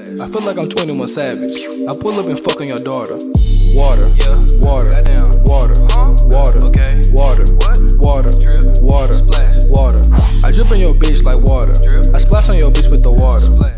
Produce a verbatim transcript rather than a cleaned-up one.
I feel like I'm twenty-one Savage. I pull up and fuck on your daughter. Water, Yeah. water, Goddamn. water, Huh? water, Okay. water, What? water, Drip. water, Splash. water. I drip in your bitch like water. Drip. I splash on your bitch with the water. Splash.